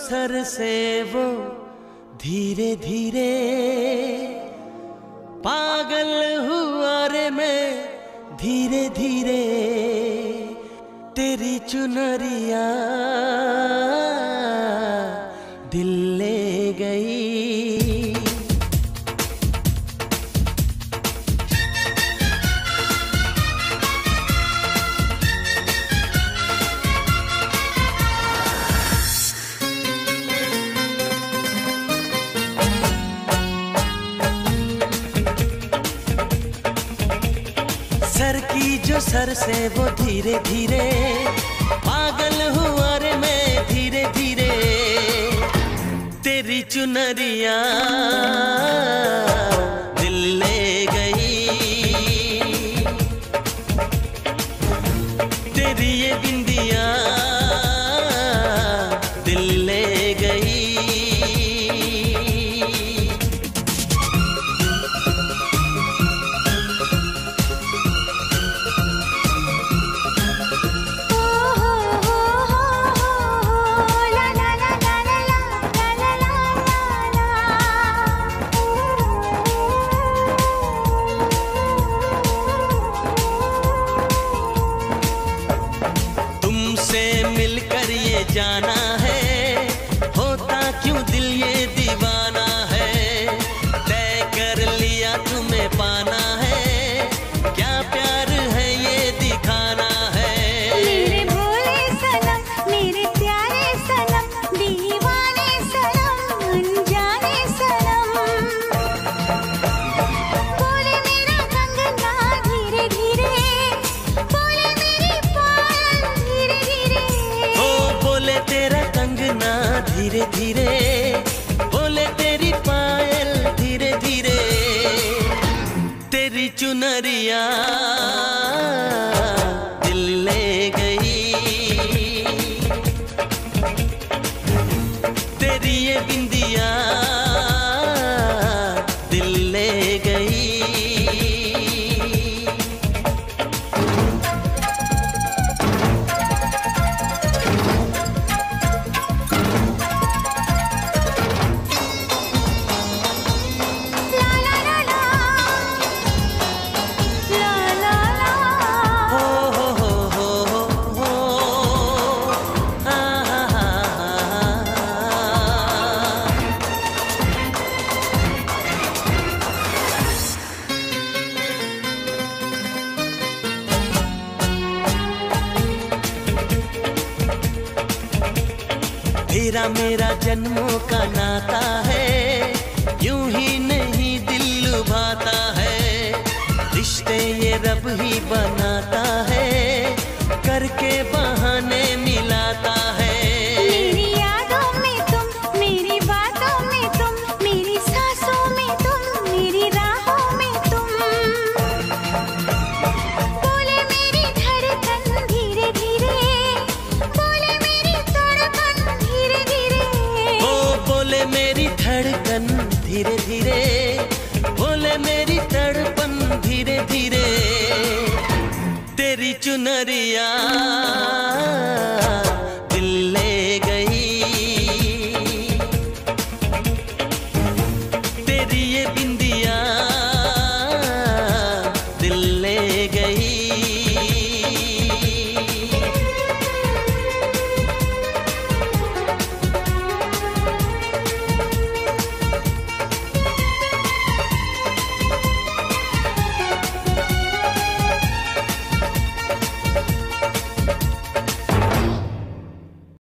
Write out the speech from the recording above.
Sir से वो धीरे धीरे पागल हुआ रे मैं धीरे धीरे तेरी चुनरिया दिल ले गई। सर की जो सर से वो धीरे धीरे पागल हुआ रे मैं धीरे धीरे तेरी चुनरिया दिल ले गई। तेरी ये बिंदिया दिल ले गई। मिलकर ये जाना है होता क्यों दिल ये दीवाना है। तय कर लिया तुम्हें पाना है क्या प्यार है ये दिखाना है। मेरे भोले सनम मेरे प्यारे सनम दीवाने सनम अनजाने सनम। बोले मेरा कंगना धीरे धीरे बोले मेरी पायल धीरे धीरे। बोले तेरा कंगना धीरे धीरे बोले तेरी पायल धीरे धीरे तेरी चुनरिया दिल ले गई। तेरी ये बिंदिया दिल ले गई। तेरा मेरा जन्मों का नाता है यूं ही नहीं दिल लुभाता है। रिश्ते ये रब ही बनाता है करके बहाने मिलाता है। मेरी यादों में तुम मेरी बातों में तुम मेरी सांसों में तुम मेरी राहों में तुम। बोले मेरी धड़कन धीरे धीरे बोले मेरी धड़कन धीरे धीरे। बोले मेरी धड़कन धीरे धीरे बोले मेरी तड़पन धीरे धीरे तेरी चुनरिया दिल ले गई। तेरी ये बिंदी